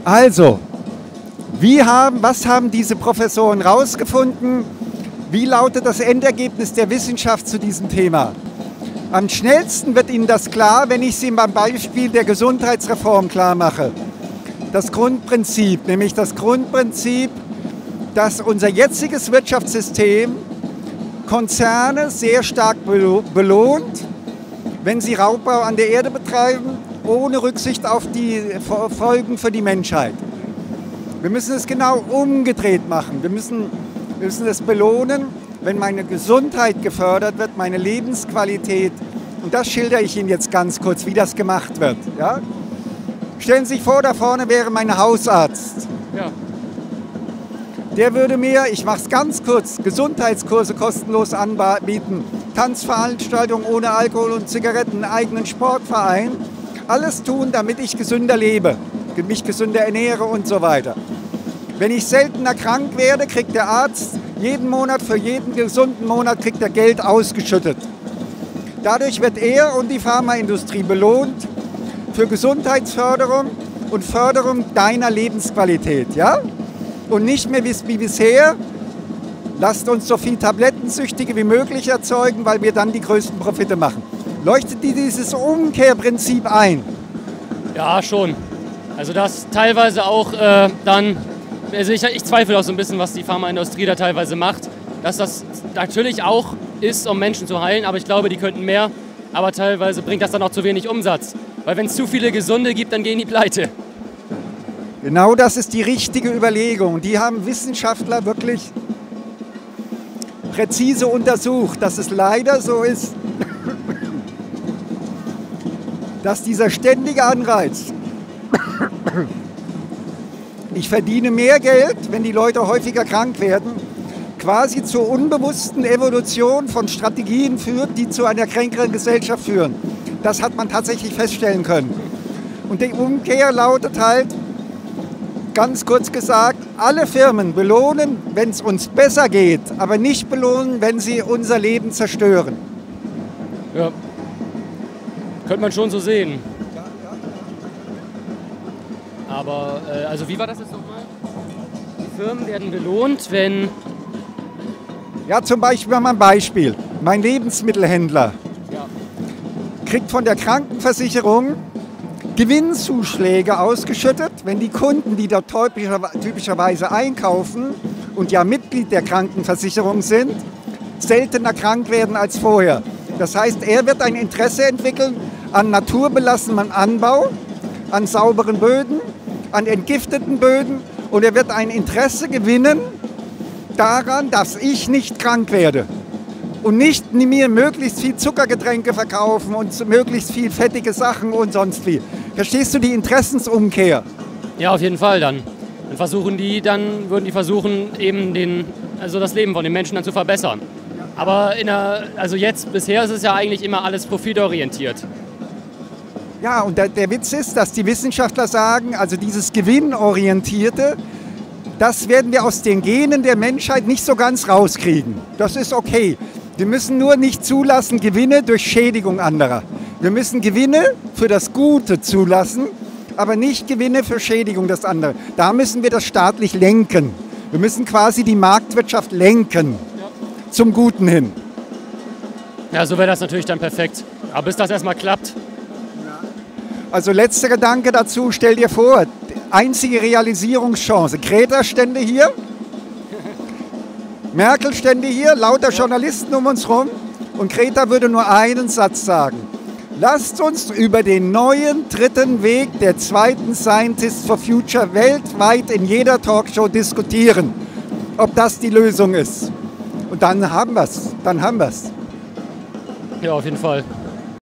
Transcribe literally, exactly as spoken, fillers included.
Also, wie haben, was haben diese Professoren herausgefunden? Wie lautet das Endergebnis der Wissenschaft zu diesem Thema? Am schnellsten wird Ihnen das klar, wenn ich Sie beim Beispiel der Gesundheitsreform klar mache. Das Grundprinzip, nämlich das Grundprinzip, dass unser jetziges Wirtschaftssystem Konzerne sehr stark belohnt, wenn sie Raubbau an der Erde betreiben, ohne Rücksicht auf die Folgen für die Menschheit. Wir müssen es genau umgedreht machen. Wir müssen, wir müssen es belohnen, wenn meine Gesundheit gefördert wird, meine Lebensqualität. Und das schildere ich Ihnen jetzt ganz kurz, wie das gemacht wird. Ja? Stellen Sie sich vor, da vorne wäre mein Hausarzt. Ja. Der würde mir, ich mache es ganz kurz, Gesundheitskurse kostenlos anbieten, Tanzveranstaltungen ohne Alkohol und Zigaretten, einen eigenen Sportverein. Alles tun, damit ich gesünder lebe, mich gesünder ernähre und so weiter. Wenn ich seltener krank werde, kriegt der Arzt jeden Monat, für jeden gesunden Monat kriegt er Geld ausgeschüttet. Dadurch wird er und die Pharmaindustrie belohnt für Gesundheitsförderung und Förderung deiner Lebensqualität. Ja? Und nicht mehr wie bisher, lasst uns so viel Tablettensüchtige wie möglich erzeugen, weil wir dann die größten Profite machen. Leuchtet dir dieses Umkehrprinzip ein? Ja, schon. Also das teilweise auch äh, dann, also ich, ich zweifle auch so ein bisschen, was die Pharmaindustrie da teilweise macht, dass das natürlich auch ist, um Menschen zu heilen, aber ich glaube, die könnten mehr, aber teilweise bringt das dann auch zu wenig Umsatz. Weil wenn es zu viele Gesunde gibt, dann gehen die pleite. Genau das ist die richtige Überlegung. Die haben Wissenschaftler wirklich präzise untersucht, dass es leider so ist, dass dieser ständige Anreiz, ich verdiene mehr Geld, wenn die Leute häufiger krank werden, quasi zur unbewussten Evolution von Strategien führt, die zu einer kränkeren Gesellschaft führen. Das hat man tatsächlich feststellen können. Und die Umkehr lautet halt, ganz kurz gesagt, alle Firmen belohnen, wenn es uns besser geht, aber nicht belohnen, wenn sie unser Leben zerstören. Ja, könnte man schon so sehen. Aber, äh, also wie war das jetzt nochmal? Die Firmen werden belohnt, wenn... Ja, zum Beispiel mal ein Beispiel. Mein Lebensmittelhändler Ja. kriegt von der Krankenversicherung Gewinnzuschläge ausgeschüttet, wenn die Kunden, die dort typischerweise einkaufen und ja Mitglied der Krankenversicherung sind, seltener krank werden als vorher. Das heißt, er wird ein Interesse entwickeln an naturbelassenem Anbau, an sauberen Böden, an entgifteten Böden und er wird ein Interesse gewinnen daran, dass ich nicht krank werde. Und nicht mir möglichst viel Zuckergetränke verkaufen und möglichst viel fettige Sachen und sonst wie. Verstehst du die Interessensumkehr? Ja, auf jeden Fall dann. Dann versuchen die, dann würden die versuchen, eben den, also das Leben von den Menschen dann zu verbessern. Aber in der, also jetzt, bisher ist es ja eigentlich immer alles profitorientiert. Ja, und der, der Witz ist, dass die Wissenschaftler sagen, also dieses Gewinnorientierte, das werden wir aus den Genen der Menschheit nicht so ganz rauskriegen. Das ist okay. Wir müssen nur nicht zulassen Gewinne durch Schädigung anderer. Wir müssen Gewinne für das Gute zulassen, aber nicht Gewinne für Schädigung des anderen. Da müssen wir das staatlich lenken. Wir müssen quasi die Marktwirtschaft lenken, ja, zum Guten hin. Ja, so wäre das natürlich dann perfekt. Aber bis das erstmal klappt. Also letzter Gedanke dazu, stell dir vor, einzige Realisierungschance. Greta stände hier, Merkel stände hier, lauter Journalisten um uns rum und Greta würde nur einen Satz sagen. Lasst uns über den neuen dritten Weg der zweiten Scientists for Future weltweit in jeder Talkshow diskutieren, ob das die Lösung ist. Und dann haben wir es, dann haben wir es. Ja, auf jeden Fall.